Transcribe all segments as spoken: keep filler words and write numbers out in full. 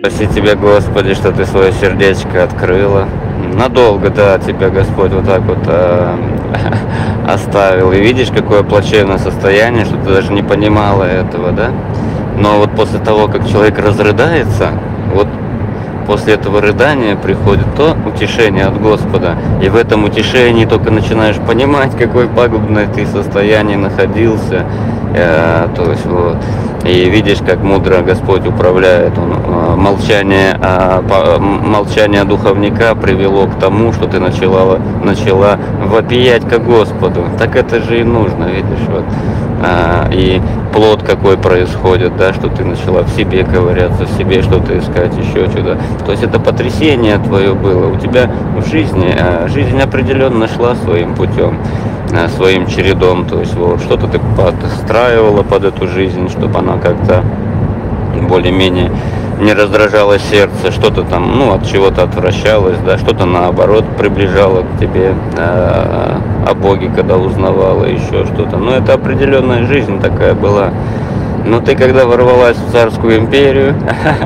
Спаси Тебя, Господи, что Ты свое сердечко открыла. Надолго, да, Тебя Господь вот так вот э, оставил. И видишь, какое плачевное состояние, что Ты даже не понимала этого, да? Но вот после того, как человек разрыдается, вот после этого рыдания приходит то утешение от Господа. И в этом утешении только начинаешь понимать, какой пагубное ты состоянии находился. Э, то есть вот. И видишь, как мудро Господь управляет. Он, э, молчание, э, по, молчание духовника привело к тому, что ты начала, начала вопиять ко Господу. Так это же и нужно, видишь, вот. Э, и плод какой происходит, да, что ты начала в себе ковыряться, в себе что-то искать, еще что-то. То есть это потрясение твое было. У тебя в жизни, э, жизнь определенно шла своим путем, э, своим чередом. То есть вот что-то ты подстраивала под эту жизнь, чтобы она как-то более-менее не раздражало сердце, что-то там, ну, от чего-то отвращалось, да, что-то наоборот приближало к тебе э, о Боге, когда узнавала, еще что-то. Но это определенная жизнь такая была. Но ты когда ворвалась в царскую империю,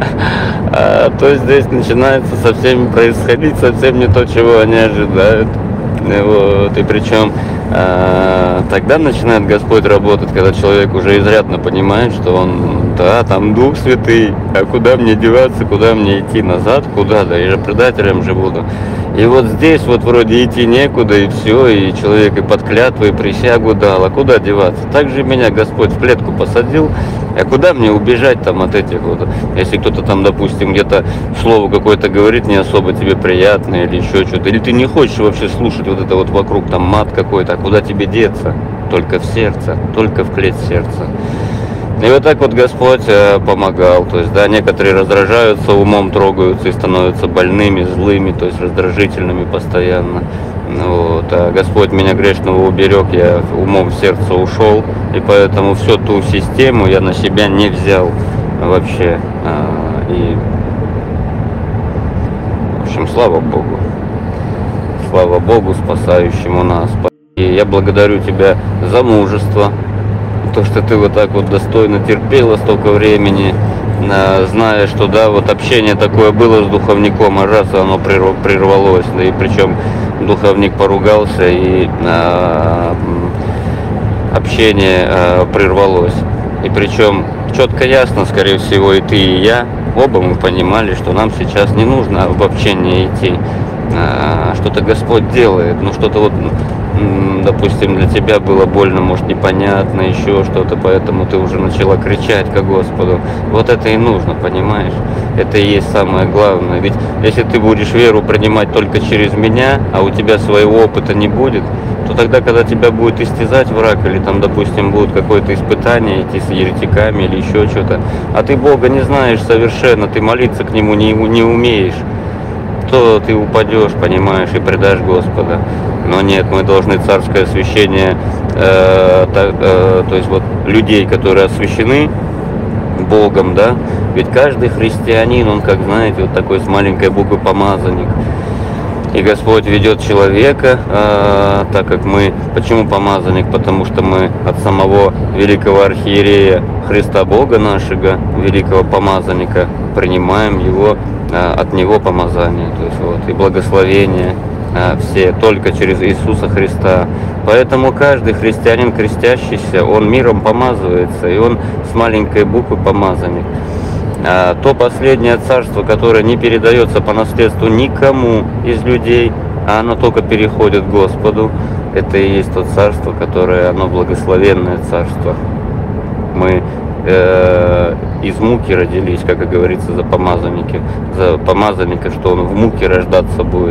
то здесь начинается со всеми происходить совсем не то, чего они ожидают. Вот. И причем э, тогда начинает Господь работать, когда человек уже изрядно понимает, что он, да, там Дух Святый, а куда мне деваться, куда мне идти назад, куда, да, я же предателем же буду. И вот здесь вот вроде идти некуда, и все, и человек и под клятву, и присягу дал, а куда деваться? Так же меня Господь в клетку посадил, а куда мне убежать там от этих вот, если кто-то там, допустим, где-то слово какое-то говорит не особо тебе приятное или еще что-то, или ты не хочешь вообще слушать вот это вот вокруг, там мат какой-то, а куда тебе деться? Только в сердце, только в клеть сердца. И вот так вот Господь э, помогал, то есть, да, некоторые раздражаются, умом трогаются и становятся больными, злыми, то есть раздражительными постоянно. Вот. А Господь меня грешного уберег, я умом в сердце ушел, и поэтому всю ту систему я на себя не взял вообще. А, и, в общем, слава Богу. Слава Богу, спасающему нас. И я благодарю Тебя за мужество. То, что ты вот так вот достойно терпела столько времени, зная, что да, вот общение такое было с духовником, а раз оно прервалось, да, и причем духовник поругался, и а, общение а, прервалось. И причем четко ясно, скорее всего, и ты, и я, оба мы понимали, что нам сейчас не нужно в общение идти. А, что-то Господь делает, ну что-то вот, допустим, для тебя было больно, может, непонятно, еще что-то, поэтому ты уже начала кричать ко Господу. Вот это и нужно, понимаешь? Это и есть самое главное. Ведь если ты будешь веру принимать только через меня, а у тебя своего опыта не будет, то тогда, когда тебя будет истязать враг, или там, допустим, будет какое-то испытание идти с еретиками или еще что-то, а ты Бога не знаешь совершенно, ты молиться к Нему не, не умеешь, то ты упадешь, понимаешь, и предашь Господа. Но нет, мы должны царское освящение, э, так, э, то есть вот людей, которые освящены Богом, да, ведь каждый христианин, он, как знаете, вот такой с маленькой буквы помазанник. И Господь ведет человека, э, так как мы, почему помазанник? Потому что мы от самого великого архиерея Христа Бога нашего, великого помазанника, принимаем его, э, от него помазание, то есть вот, и благословение э, все только через Иисуса Христа. Поэтому каждый христианин крестящийся, он миром помазывается, и он с маленькой буквы помазанник. А то последнее царство, которое не передается по наследству никому из людей, а оно только переходит к Господу, это и есть то царство, которое, оно благословенное царство. Мы э, из муки родились, как и говорится, за помазанники, за помазанника, что он в муке рождаться будет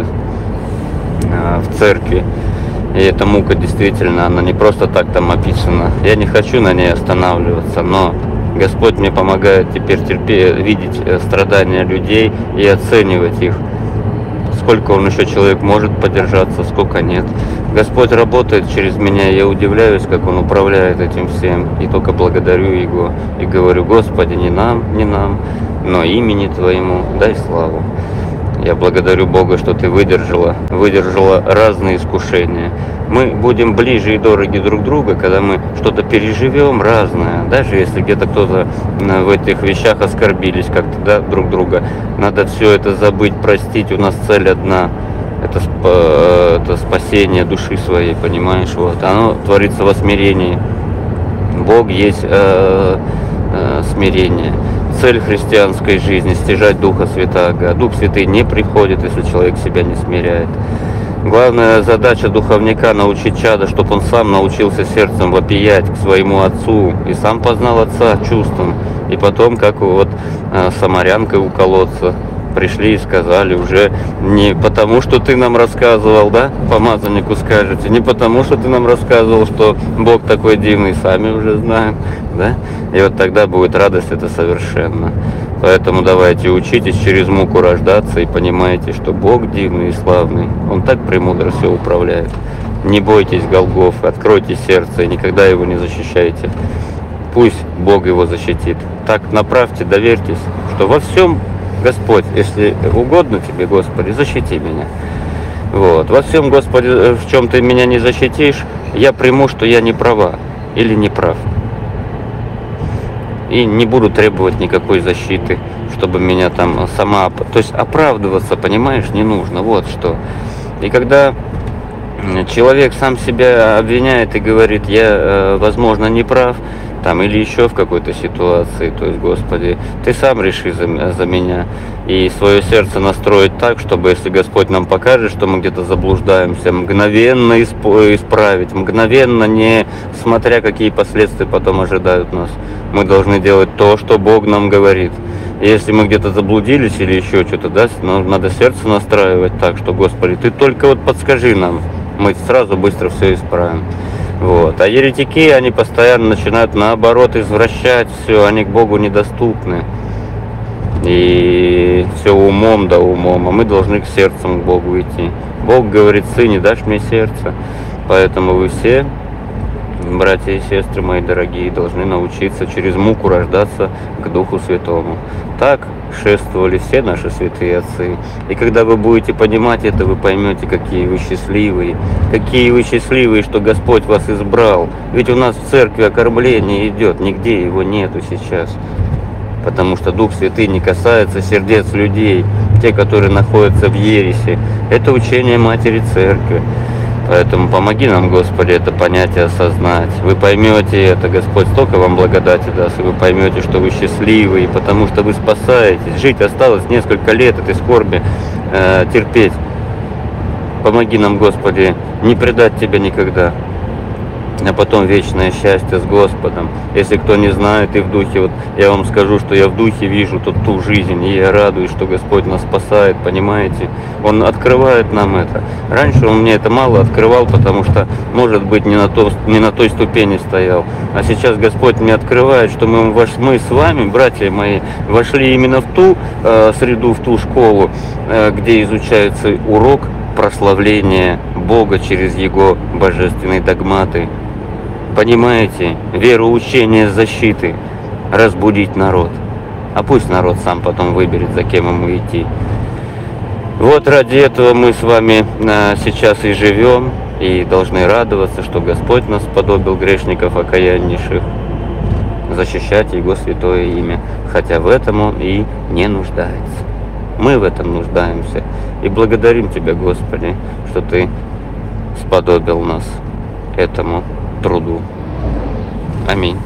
э, в церкви. И эта мука действительно, она не просто так там описана. Я не хочу на ней останавливаться, но Господь мне помогает теперь терпеть, видеть страдания людей и оценивать их. Сколько он еще человек может подержаться, сколько нет. Господь работает через меня, я удивляюсь, как он управляет этим всем. И только благодарю Его и говорю: Господи, не нам, не нам, но имени Твоему дай славу. Я благодарю Бога, что ты выдержала, выдержала разные искушения. Мы будем ближе и дороги друг друга, когда мы что-то переживем разное. Даже если где-то кто-то в этих вещах оскорбились как-то, да, друг друга. Надо все это забыть, простить. У нас цель одна. Это, сп- это спасение души своей, понимаешь? Вот. Оно творится во смирении. Бог есть э, э, смирение. Цель христианской жизни – стяжать Духа Святаго. Дух Святый не приходит, если человек себя не смиряет. Главная задача духовника – научить чада, чтобы он сам научился сердцем вопиять к своему отцу и сам познал отца чувством. И потом, как вот э, самарянкой у колодца, пришли и сказали уже не потому, что ты нам рассказывал, да, помазаннику скажете, не потому, что ты нам рассказывал, что Бог такой дивный, сами уже знаем, да, и вот тогда будет радость это совершенно. Поэтому давайте учитесь через муку рождаться и понимаете, что Бог дивный и славный, Он так премудро все управляет. Не бойтесь Голгофы, откройте сердце и никогда его не защищайте. Пусть Бог его защитит. Так направьте, доверьтесь, что во всем Господь, если угодно тебе, Господи, защити меня. Вот. Во всем, Господи, в чем ты меня не защитишь, я приму, что я не права или не прав. И не буду требовать никакой защиты, чтобы меня там сама... То есть оправдываться, понимаешь, не нужно. Вот что. И когда человек сам себя обвиняет и говорит, я, возможно, не прав, там, или еще в какой-то ситуации, то есть, Господи, Ты сам реши за, за меня, и свое сердце настроить так, чтобы, если Господь нам покажет, что мы где-то заблуждаемся, мгновенно исп- исправить, мгновенно, не смотря, какие последствия потом ожидают нас. Мы должны делать то, что Бог нам говорит. И если мы где-то заблудились или еще что-то, да, надо сердце настраивать так, что, Господи, Ты только вот подскажи нам, мы сразу быстро все исправим. Вот. А еретики, они постоянно начинают наоборот извращать все, они к Богу недоступны. И все умом да умом, а мы должны к сердцем к Богу идти. Бог говорит, сыне, дашь мне сердце. Поэтому вы все, братья и сестры мои дорогие, должны научиться через муку рождаться к Духу Святому. Так шествовали все наши святые отцы. И когда вы будете понимать это, вы поймете, какие вы счастливые. Какие вы счастливые, что Господь вас избрал. Ведь у нас в церкви окормление идет, нигде его нету сейчас. Потому что Дух Святый не касается сердец людей, те, которые находятся в ереси. Это учение Матери Церкви. Поэтому помоги нам, Господи, это понятие осознать. Вы поймете это, Господь столько вам благодати даст, и вы поймете, что вы счастливы, потому что вы спасаетесь. Жить осталось несколько лет этой скорби, э, терпеть. Помоги нам, Господи, не предать Тебя никогда, а потом вечное счастье с Господом. Если кто не знает и в духе, вот я вам скажу, что я в духе вижу тут ту жизнь, и я радуюсь, что Господь нас спасает, понимаете? Он открывает нам это. Раньше Он мне это мало открывал, потому что, может быть, не на, то, не на той ступени стоял. А сейчас Господь мне открывает, что мы, мы с вами, братья мои, вошли именно в ту э, среду, в ту школу, э, где изучается урок прославления Бога через Его божественные догматы. Понимаете, вероучение защиты, разбудить народ. А пусть народ сам потом выберет, за кем ему идти. Вот ради этого мы с вами а, сейчас и живем, и должны радоваться, что Господь нас сподобил, грешников окаяннейших, защищать Его святое имя, хотя в этом Он и не нуждается. Мы в этом нуждаемся. И благодарим Тебя, Господи, что Ты сподобил нас этому труду. Аминь.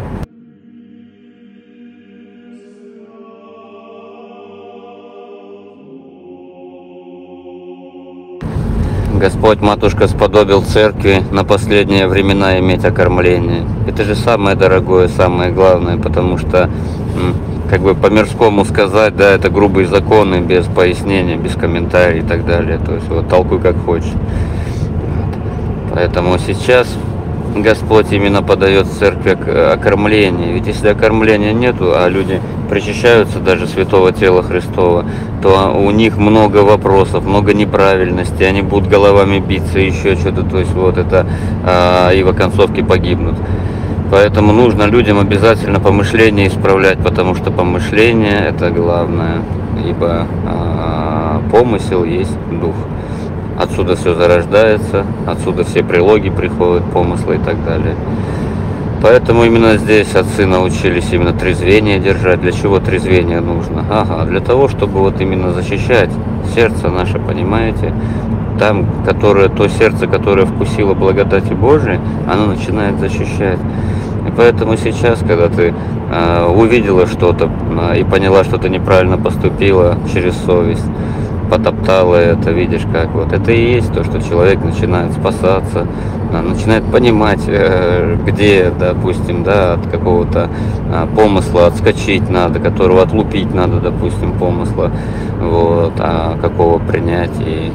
Господь, Матушка, сподобил церкви на последние времена иметь окормление. Это же самое дорогое, самое главное, потому что, как бы по-мирскому сказать, да, это грубые законы, без пояснения, без комментариев и так далее. То есть вот толкуй как хочешь. Поэтому сейчас Господь именно подает церкви окормление. Ведь если окормления нету, а люди причащаются даже святого тела Христова, то у них много вопросов, много неправильностей, они будут головами биться, еще что-то, то есть вот это, а, и в оконцовке погибнут. Поэтому нужно людям обязательно помышление исправлять, потому что помышление это главное, ибо а, помысел есть дух. Отсюда все зарождается, отсюда все прилоги приходят, помыслы и так далее. Поэтому именно здесь отцы научились именно трезвение держать. Для чего трезвение нужно? Ага, для того, чтобы вот именно защищать сердце наше, понимаете? Там, которое, то сердце, которое вкусило благодати Божией, оно начинает защищать. И поэтому сейчас, когда ты э, увидела что-то э, и поняла, что ты неправильно поступила через совесть, потоптала это, видишь, как вот это и есть то, что человек начинает спасаться, э, начинает понимать, э, где, допустим, да, от какого-то э, помысла отскочить надо, которого отлупить надо, допустим, помысла, вот, а какого принять и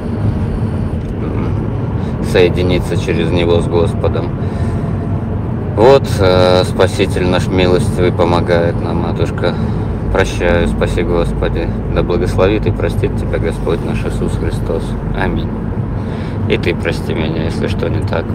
соединиться через него с Господом. Вот э, Спаситель наш милостивый помогает нам, матушка. Прощаю, спаси Господи. Да благословит и простит тебя Господь наш Иисус Христос. Аминь. И ты прости меня, если что не так.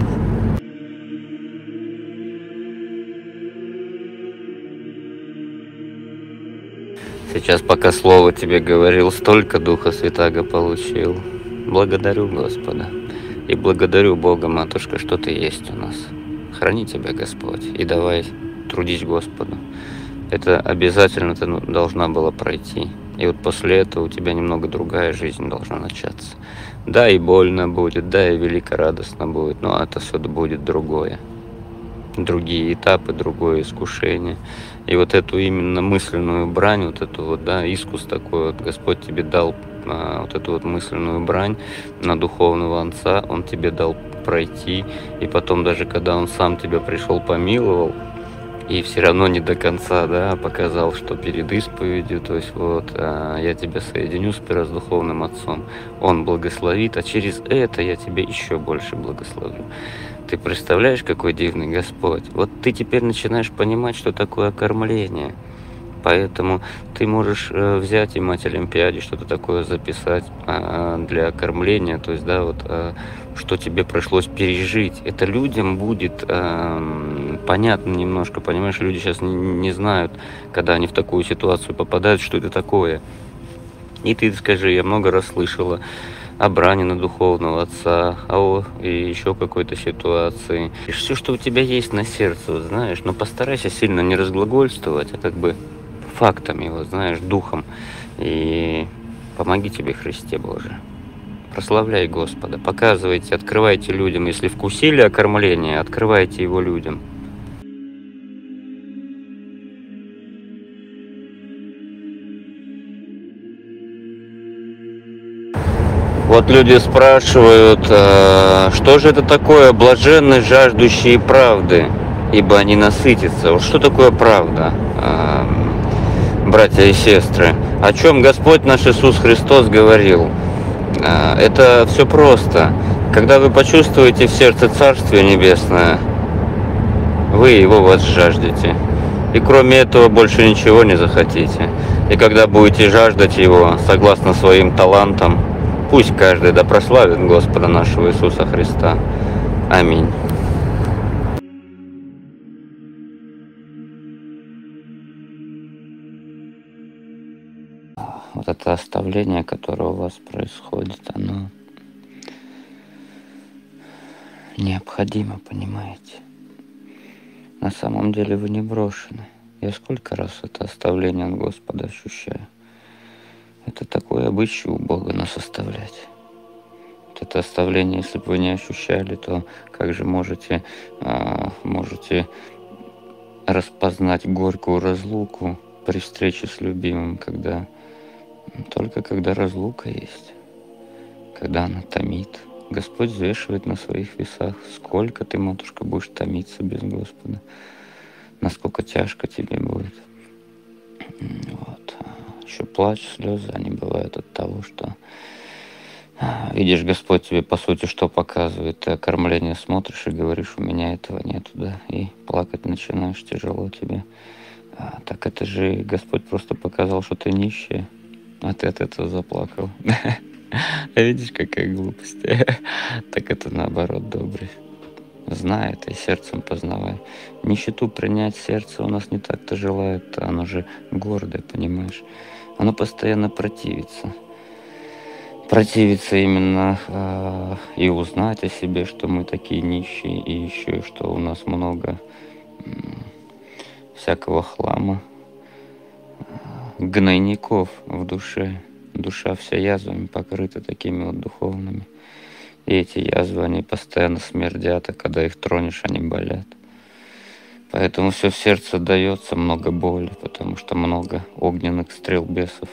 Сейчас, пока слово тебе говорил, столько Духа Святаго получил. Благодарю Господа. И благодарю Бога, матушка, что ты есть у нас. Храни тебя Господь и давай трудись Господу. Это обязательно ты должна была пройти. И вот после этого у тебя немного другая жизнь должна начаться. Да, и больно будет, да, и велико радостно будет, но это все будет другое. Другие этапы, другое искушение. И вот эту именно мысленную брань, вот эту вот, да, искус такой вот Господь тебе дал, а, вот эту вот мысленную брань на духовного отца, Он тебе дал пройти, и потом даже когда Он сам тебя пришел, помиловал, и все равно не до конца, да, показал, что перед исповедью, то есть вот, а, я тебя соединю сперва с духовным отцом, Он благословит, а через это я тебя еще больше благословлю. Ты представляешь, какой дивный Господь? Вот ты теперь начинаешь понимать, что такое окормление. Поэтому ты можешь э, взять и мать Олимпиаде, что-то такое записать э, для кормления, то есть, да, вот, э, что тебе пришлось пережить. Это людям будет э, понятно немножко, понимаешь, люди сейчас не, не знают, когда они в такую ситуацию попадают, что это такое. И ты скажи, я много раз слышала о брани на духовного отца, о и еще какой-то ситуации. И все, что у тебя есть на сердце, вот, знаешь, но постарайся сильно не разглагольствовать, а как бы фактами, вот, знаешь, духом. И помоги тебе, Христе Боже. Прославляй Господа, показывайте, открывайте людям. Если вкусили окормление, открывайте его людям. Вот люди спрашивают, э, что же это такое блаженны жаждущие правды, ибо они насытятся. Вот что такое правда, э, братья и сестры? О чем Господь наш Иисус Христос говорил? Э, это все просто. Когда вы почувствуете в сердце Царствие Небесное, вы его возжаждете. И кроме этого больше ничего не захотите. И когда будете жаждать его, согласно своим талантам, пусть каждый да прославит Господа нашего Иисуса Христа. Аминь. Вот это оставление, которое у вас происходит, оно необходимо, понимаете? На самом деле вы не брошены. Я сколько раз это оставление от Господа ощущаю. Это такой обычай у Бога нас оставлять. Вот это оставление, если бы вы не ощущали, то как же можете, а, можете распознать горькую разлуку при встрече с любимым, когда только когда разлука есть, когда она томит. Господь взвешивает на своих весах, сколько ты, матушка, будешь томиться без Господа, насколько тяжко тебе будет. Вот. Еще плач, слезы, они бывают от того, что видишь, Господь тебе, по сути, что показывает. Ты окормление смотришь и говоришь, у меня этого нету, да, и плакать начинаешь, тяжело тебе. А, так это же Господь просто показал, что ты нищая, а ты от этого заплакал. А видишь, какая глупость. Так это наоборот добрый. Знай это и сердцем познавай. Нищету принять сердце у нас не так-то желает, оно же гордое, понимаешь. Оно постоянно противится. противиться именно э, и узнать о себе, что мы такие нищие, и еще что у нас много м, всякого хлама, гнойников в душе. Душа вся язвами покрыта такими вот духовными. И эти язвы, они постоянно смердят, а когда их тронешь, они болят. Поэтому все в сердце дается, много боли, потому что много огненных стрел бесов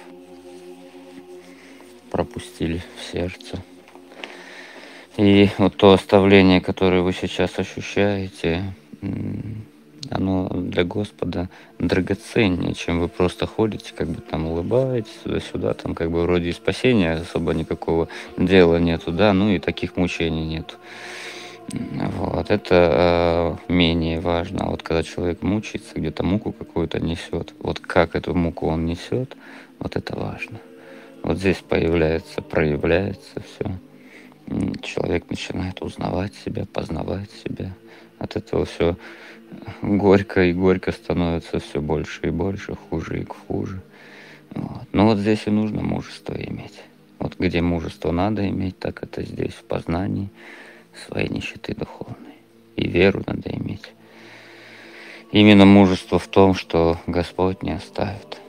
пропустили в сердце. И вот то оставление, которое вы сейчас ощущаете, оно для Господа драгоценнее, чем вы просто ходите, как бы там улыбаетесь туда-сюда, там как бы вроде и спасения особо никакого дела нету, да, ну и таких мучений нету. Вот, это э, менее важно. А вот когда человек мучается, где-то муку какую-то несет, вот как эту муку он несет, вот это важно. Вот здесь появляется, проявляется все. Человек начинает узнавать себя, познавать себя. От этого все горько и горько становится все больше и больше, хуже и хуже. Вот. Но вот здесь и нужно мужество иметь. Вот где мужество надо иметь, так это здесь, в познании своей нищеты духовной. И веру надо иметь. Именно мужество в том, что Господь не оставит.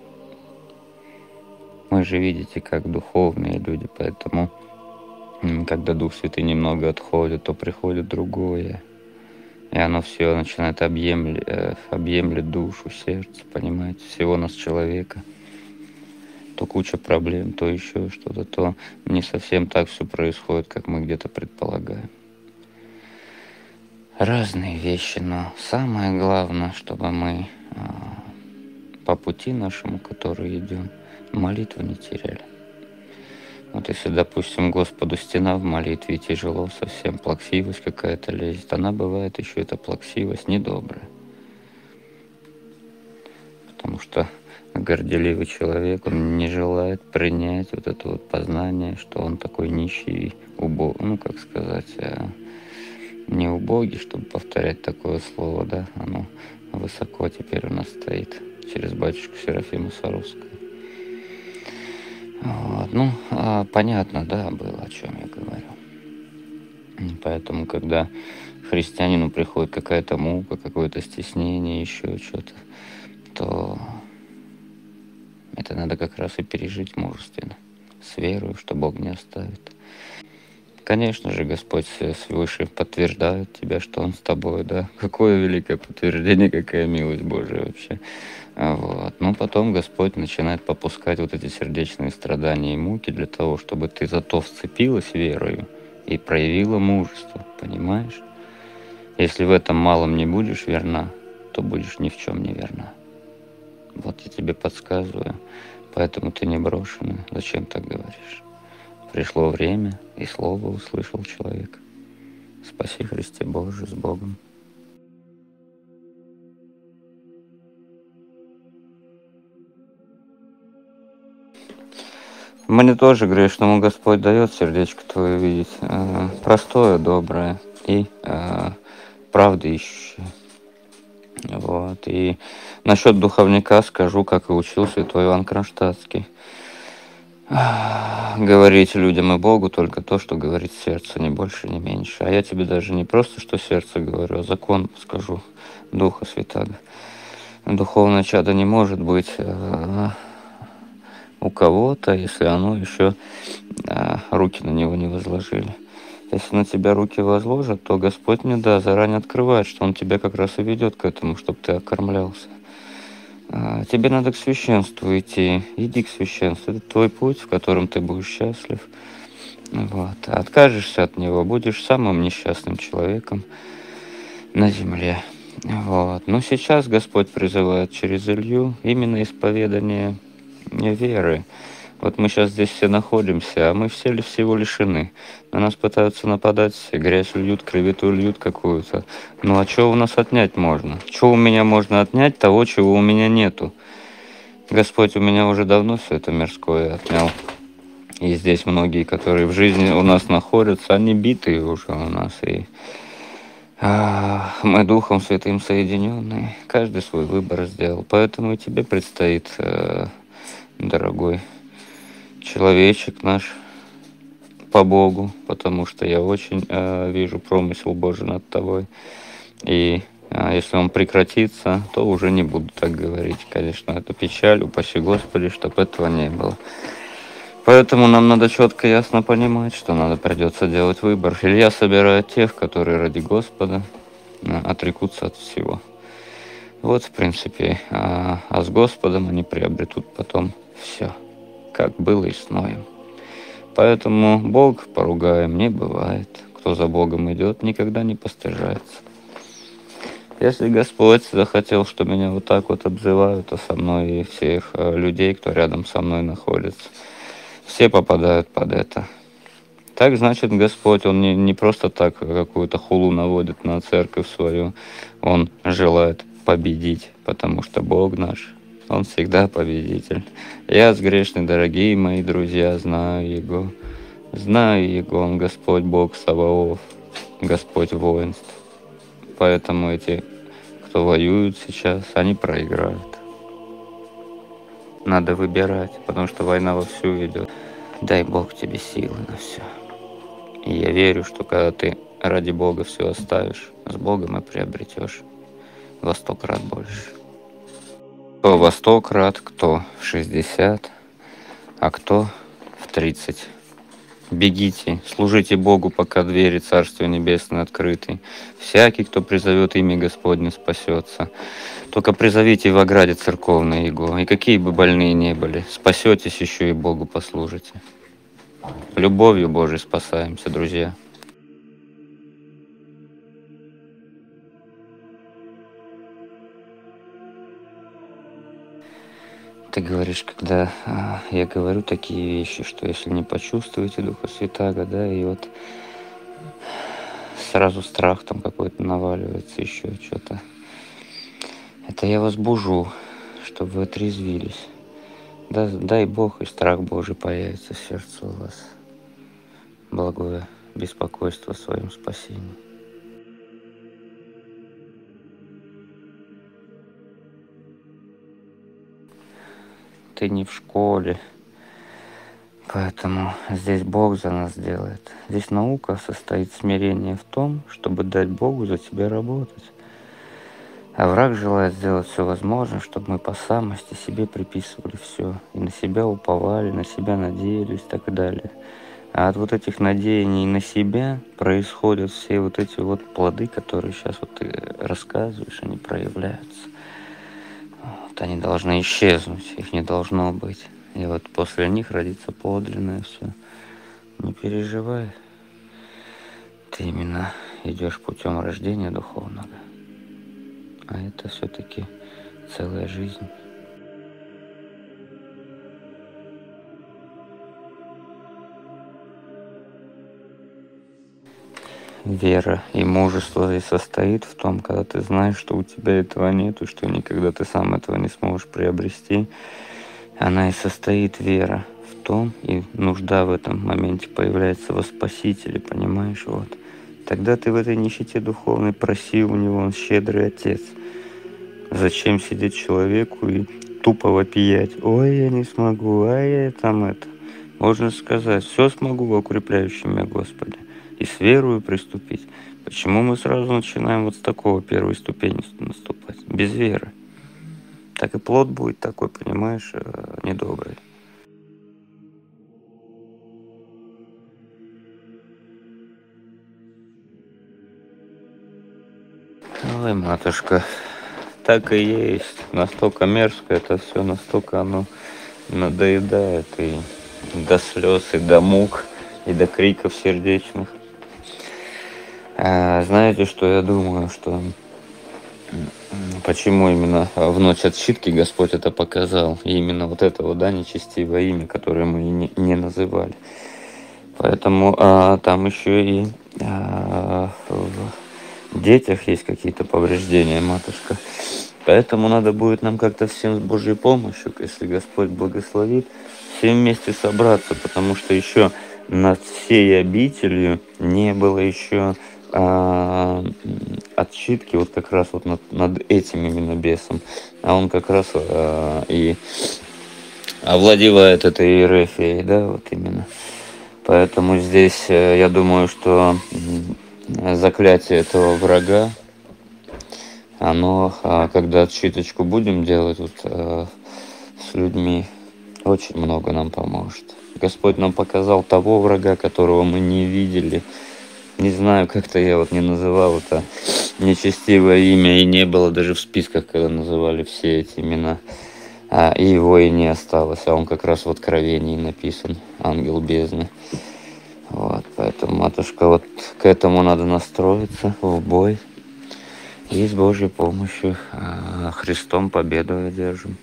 Мы же, видите, как духовные люди, поэтому, когда Дух Святый немного отходит, то приходит другое. И оно все начинает объемлет, объемлет душу, сердце, понимаете, всего нас человека. То куча проблем, то еще что-то, то не совсем так все происходит, как мы где-то предполагаем. Разные вещи, но самое главное, чтобы мы а, по пути нашему, который идем, молитву не теряли. Вот если, допустим, Господу стена в молитве тяжело совсем, плаксивость какая-то лезет, она бывает еще эта плаксивость недобрая. Потому что горделивый человек, он не желает принять вот это вот познание, что он такой нищий, убог, ну, как сказать, не убогий, чтобы повторять такое слово, да, оно высоко теперь у нас стоит, через батюшку Серафима Саровского. Вот, ну, а, понятно, да, было, о чем я говорю. Поэтому, когда христианину приходит какая-то мука, какое-то стеснение, еще что-то, то это надо как раз и пережить мужественно, с верой, что Бог не оставит. Конечно же, Господь свыше подтверждает тебя, что Он с тобой, да. Какое великое подтверждение, какая милость Божия вообще. Вот. Но потом Господь начинает попускать вот эти сердечные страдания и муки для того, чтобы ты зато вцепилась верою и проявила мужество, понимаешь? Если в этом малом не будешь верна, то будешь ни в чем не верна. Вот я тебе подсказываю, поэтому ты не брошена. Зачем так говоришь? Пришло время, и слово услышал человек. Спаси, Христе Боже, с Богом. Мне тоже грешному Господь дает сердечко твое видеть, э, простое, доброе и э, правды ищущее. Вот. И насчет духовника скажу, как и учил святой Иоанн Кронштадтский. Говорить людям и Богу только то, что говорит сердце, ни больше, ни меньше. А я тебе даже не просто, что сердце говорю, а закон скажу Духа Святаго. Духовное чадо не может быть э, у кого-то, если оно еще э, руки на него не возложили. Если на тебя руки возложат, то Господь мне, да, заранее открывает, что Он тебя как раз и ведет к этому, чтобы ты окормлялся. Тебе надо к священству идти. Иди к священству. Это твой путь, в котором ты будешь счастлив. Вот. А откажешься от него, будешь самым несчастным человеком на земле. Вот. Но сейчас Господь призывает через Илью именно исповедание веры. Вот мы сейчас здесь все находимся, а мы все всего лишены. На нас пытаются нападать, грязь льют, клевету льют какую-то. Ну а что у нас отнять можно? Что у меня можно отнять того, чего у меня нету? Господь у меня уже давно все это мирское отнял. И здесь многие, которые в жизни у нас находятся, они битые уже у нас. И а, мы Духом Святым соединенные. Каждый свой выбор сделал. Поэтому и тебе предстоит, э, дорогой человечек наш, по Богу, потому что я очень э, вижу промысел Божий над тобой. И э, если он прекратится, то уже не буду так говорить. Конечно, это печаль, упаси Господи, чтобы этого не было. Поэтому нам надо четко и ясно понимать, что надо придется делать выбор. Илья собирает тех, которые ради Господа э, отрекутся от всего. Вот, в принципе, а, а с Господом они приобретут потом все, как было и с Ноем. Поэтому Бог поругаем не бывает. Кто за Богом идет, никогда не постыжается. Если Господь захотел, что меня вот так вот обзывают, а со мной и всех э, людей, кто рядом со мной находится, все попадают под это. Так, значит, Господь, Он не, не просто так какую-то хулу наводит на церковь свою. Он желает победить, потому что Бог наш, Он всегда победитель. Я грешный, дорогие мои друзья, знаю Его. Знаю Его, Он Господь Бог Саваоф, Господь воинств. Поэтому эти, кто воюют сейчас, они проиграют. Надо выбирать, потому что война вовсю идет. Дай Бог тебе силы на все. И я верю, что когда ты ради Бога все оставишь, с Богом и приобретешь во сто крат больше. Кто во сто крат, кто в шестьдесят, а кто в тридцать. Бегите, служите Богу, пока двери Царствия Небесное открыты. Всякий, кто призовет имя Господне, спасется. Только призовите в ограде церковной Его, и какие бы больные не были, спасетесь еще и Богу послужите. Любовью Божией спасаемся, друзья. Ты говоришь, когда а, я говорю такие вещи, что если не почувствуете Духа Святаго, да, и вот сразу страх там какой-то наваливается, еще что-то. Это я вас бужу, чтобы вы отрезвились. Да, дай Бог, и страх Божий появится в сердце у вас. Благое беспокойство о своем спасении. Ты не в школе, поэтому здесь Бог за нас делает. Здесь наука состоит смирение в том, чтобы дать Богу за тебя работать. А враг желает сделать все возможное, чтобы мы по самости себе приписывали все. И на себя уповали, на себя надеялись и так далее. А от вот этих надеяний на себя происходят все вот эти вот плоды, которые сейчас вот ты рассказываешь, они проявляются. Вот они должны исчезнуть, их не должно быть. И вот после них родится подлинное все. Не переживай. Ты именно идешь путем рождения духовного. А это все-таки целая жизнь. Вера и мужество здесь состоит в том, когда ты знаешь, что у тебя этого нет, и что никогда ты сам этого не сможешь приобрести. Она и состоит, вера, в том, и нужда в этом моменте появляется во Спасителе, понимаешь, вот. Тогда ты в этой нищете духовной проси у Него, Он щедрый Отец. Зачем сидеть человеку и тупо вопиять? Ой, я не смогу, а я там это. Можно сказать, все смогу во укрепляющем меня Господи. И с верою приступить. Почему мы сразу начинаем вот с такого первой ступени наступать? Без веры. Так и плод будет такой, понимаешь, недобрый. Ой, матушка, так и есть. Настолько мерзко это все, настолько оно надоедает и до слез, и до мук, и до криков сердечных. А, знаете, что я думаю, что почему именно в ночь отсчитки Господь это показал, и именно вот это вот, да, нечестивое имя, которое мы не, не называли. Поэтому а, там еще и а, в детях есть какие-то повреждения, матушка. Поэтому надо будет нам как-то всем с Божьей помощью, если Господь благословит, всем вместе собраться, потому что еще над всей обителью не было еще а, отсчитки вот как раз вот над, над этим именно бесом. А он как раз а, и овладевает этой иерархией, да, вот именно. Поэтому здесь э, я думаю, что м, заклятие этого врага, оно, а, когда читочку будем делать вот, э, с людьми, очень много нам поможет. Господь нам показал того врага, которого мы не видели. Не знаю, как-то я вот не называл это нечестивое имя, и не было даже в списках, когда называли все эти имена. А, и его и не осталось, а он как раз в Откровении написан, ангел бездны. Вот, поэтому, матушка, вот к этому надо настроиться в бой. И с Божьей помощью а, Христом победу одержим.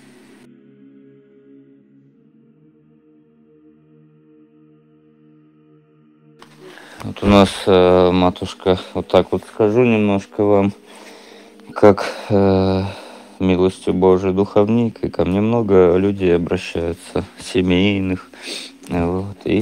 Вот у нас, э, матушка, вот так вот скажу немножко вам, как э, милостью Божией духовник, и ко мне много людей обращаются, семейных, вот, и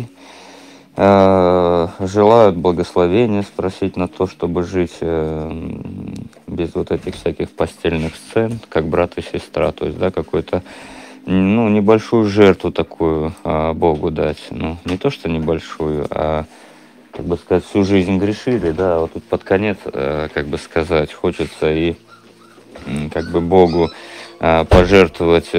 э, желают благословения спросить на то, чтобы жить э, без вот этих всяких постельных сцен, как брат и сестра, то есть, да, какой-то, ну, небольшую жертву такую э, Богу дать, ну, не то, что небольшую, а как бы сказать, всю жизнь грешили, да, вот тут под конец, э, как бы сказать, хочется и м, как бы Богу э, пожертвовать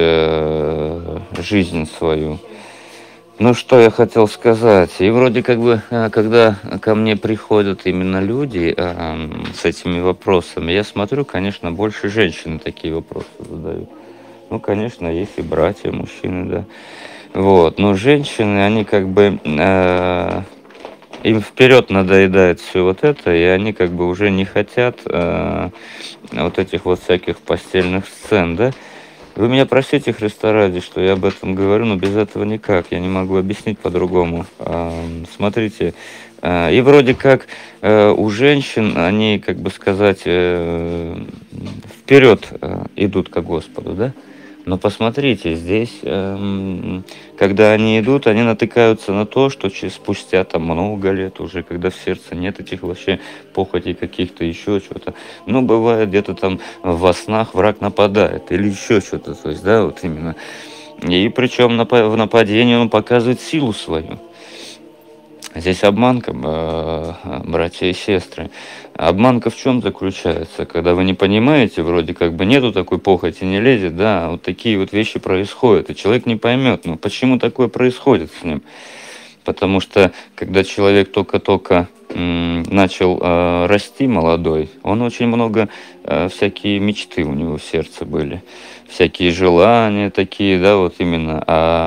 э, жизнь свою. Ну, что я хотел сказать, и вроде как бы, э, когда ко мне приходят именно люди э, с этими вопросами, я смотрю, конечно, больше женщины такие вопросы задают. Ну, конечно, есть и братья, мужчины, да. Вот, но женщины, они как бы... Э, им вперед надоедает все вот это, и они как бы уже не хотят э, вот этих вот всяких постельных сцен, да? Вы меня простите, Христа ради, что я об этом говорю, но без этого никак, я не могу объяснить по-другому. Э, смотрите, э, и вроде как э, у женщин, они, как бы сказать, э, вперед э, идут к Господу, да? Но посмотрите, здесь, эм, когда они идут, они натыкаются на то, что через спустя там много лет уже, когда в сердце нет этих вообще похотей каких-то, еще чего-то. Ну, бывает, где-то там во снах враг нападает или еще что-то, то есть, да, вот именно. И причем в нападении он показывает силу свою. Здесь обманка, братья и сестры. Обманка в чем заключается? Когда вы не понимаете, вроде как бы нету такой похоти, не лезет, да, вот такие вот вещи происходят, и человек не поймет, ну почему такое происходит с ним. Потому что, когда человек только-только м, начал э, расти молодой, он очень много, э, всякие мечты у него в сердце были, всякие желания такие, да, вот именно,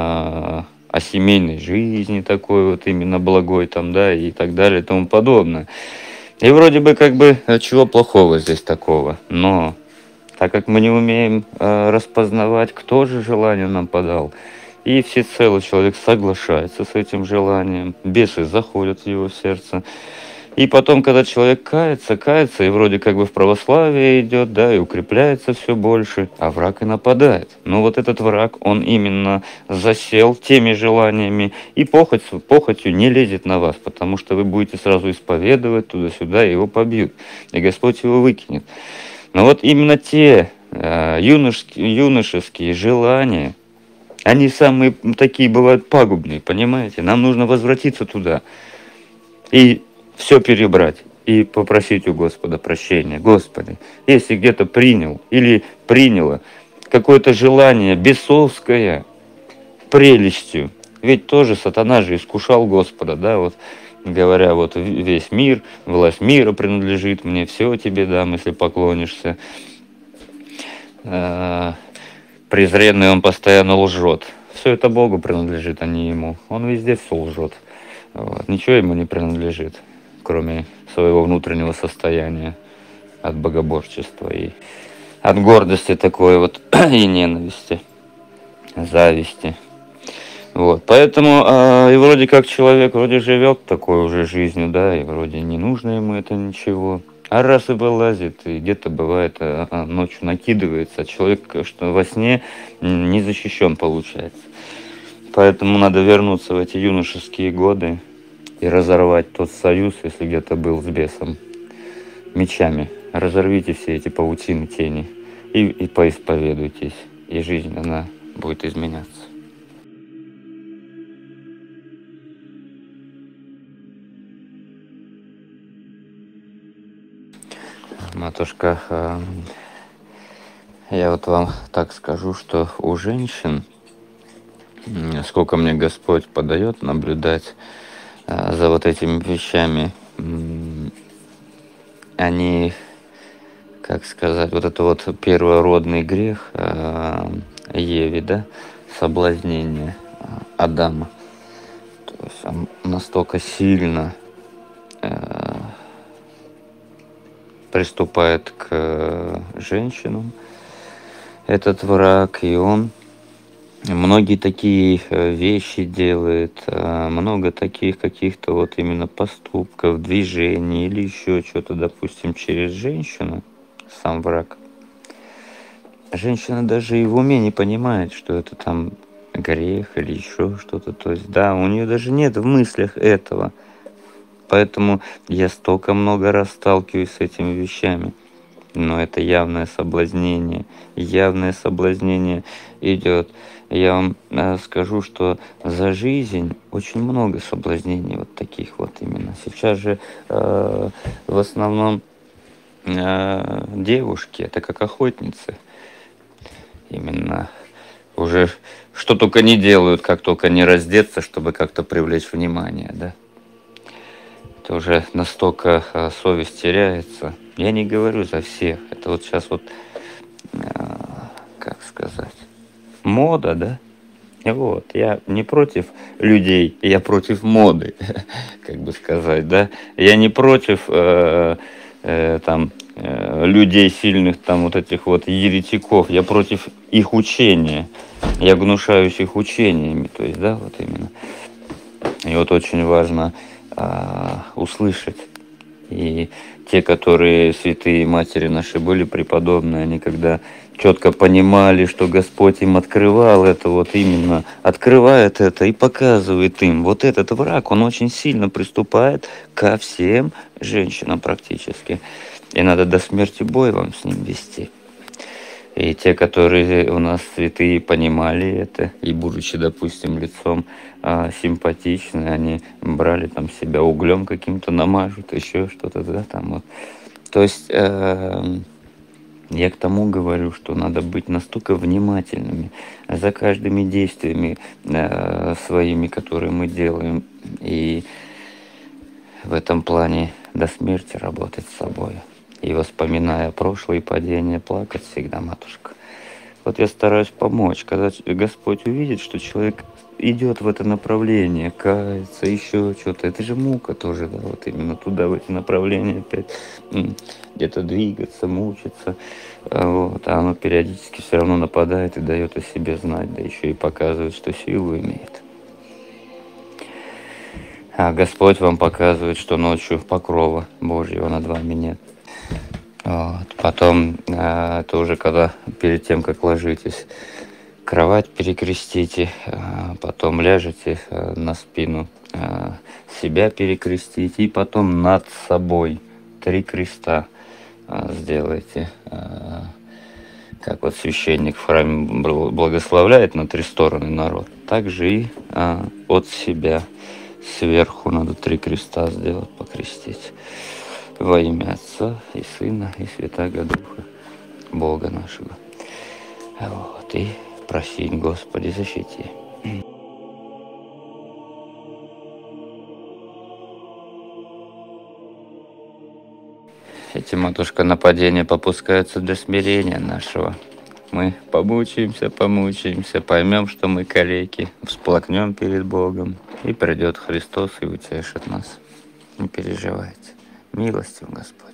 а о семейной жизни такой вот именно благой там, да, и так далее и тому подобное. И вроде бы как бы чего плохого здесь такого, но так как мы не умеем э, распознавать, кто же желание нам подал, и всецело человек соглашается с этим желанием, бесы заходят в его сердце. И потом, когда человек кается, кается, и вроде как бы в православие идет, да, и укрепляется все больше, а враг и нападает. Но вот этот враг, он именно засел теми желаниями, и похоть, похотью не лезет на вас, потому что вы будете сразу исповедовать туда-сюда, и его побьют, и Господь его выкинет. Но вот именно те э, юношеские, юношеские желания, они самые такие бывают пагубные, понимаете? Нам нужно возвратиться туда и все перебрать и попросить у Господа прощения. Господи, если где-то принял или приняла какое-то желание бесовское прелестью, ведь тоже сатана же искушал Господа, да, вот говоря, вот весь мир, власть мира принадлежит мне, все тебе дам, если поклонишься. Презренный он постоянно лжет. Все это Богу принадлежит, а не ему. Он везде все лжет. Вот. Ничего ему не принадлежит, кроме своего внутреннего состояния от богоборчества и от гордости такой вот и ненависти, зависти. Вот. Поэтому э, и вроде как человек вроде живет такой уже жизнью, да, и вроде не нужно ему это ничего. А раз и вылазит, и где-то бывает а, а, ночью накидывается, а человек что во сне не защищен получается. Поэтому надо вернуться в эти юношеские годы и разорвать тот союз, если где-то был с бесом, мечами. Разорвите все эти паутины тени и, и поисповедуйтесь, и жизнь, она будет изменяться. Матушка, э, я вот вам так скажу, что у женщин, м, сколько мне Господь подает наблюдать э, за вот этими вещами, м, они, как сказать, вот это вот первородный грех э, Еве, да, соблазнение э, Адама, то есть он настолько сильно э, приступает к э, женщинам, этот враг, и он многие такие э, вещи делает, э, много таких каких-то вот именно поступков, движений или еще что-то, допустим, через женщину, сам враг. Женщина даже и в уме не понимает, что это там грех или еще что-то. То есть, да, у нее даже нет в мыслях этого. Поэтому я столько много раз сталкиваюсь с этими вещами. Но это явное соблазнение. Явное соблазнение идет. Я вам э, скажу, что за жизнь очень много соблазнений вот таких вот именно. Сейчас же э, в основном э, девушки, это как охотницы. Именно уже что только не делают, как только не раздеться, чтобы как-то привлечь внимание, да. Это уже настолько э, совесть теряется. Я не говорю за всех. Это вот сейчас вот, э, как сказать, мода, да? Вот, я не против людей, я против моды, как бы сказать, да. Я не против э, э, там э, людей сильных, там вот этих вот еретиков. Я против их учения. Я гнушаюсь их учениями, то есть, да, вот именно. И вот очень важно э, услышать. И те, которые святые матери наши были преподобные, они когда четко понимали, что Господь им открывал это, вот именно открывает это и показывает им. Вот этот враг, он очень сильно приступает ко всем женщинам практически. И надо до смерти бой вам с ним вести. И те, которые у нас святые понимали это, и будучи, допустим, лицом а, симпатичны, они брали там себя углем каким-то, намажут, еще что-то, да, там вот. То есть э, я к тому говорю, что надо быть настолько внимательными за каждыми действиями э, своими, которые мы делаем, и в этом плане до смерти работать с собой. И воспоминая прошлые падения, плакать всегда, матушка. Вот я стараюсь помочь, когда Господь увидит, что человек идет в это направление, кается, еще что-то. Это же мука тоже, да, вот именно туда, в эти направления опять где-то двигаться, мучиться. Вот, а оно периодически все равно нападает и дает о себе знать, да еще и показывает, что силу имеет. А Господь вам показывает, что ночью покрова Божьего над вами нет. Вот. Потом, э, это уже когда перед тем, как ложитесь, кровать перекрестите, э, потом ляжете э, на спину, э, себя перекрестите, и потом над собой три креста э, сделайте. Э, как вот священник в храме благословляет на три стороны народ, так же и э, от себя сверху надо три креста сделать, покрестить. Во имя Отца и Сына и Святаго Духа, Бога нашего. Вот, и просить, Господи, защити. Эти, матушка, нападения попускаются для смирения нашего. Мы помучаемся, помучаемся, поймем, что мы калеки, всплакнем перед Богом, и придет Христос и утешит нас. Не переживайте. Милостив Господь.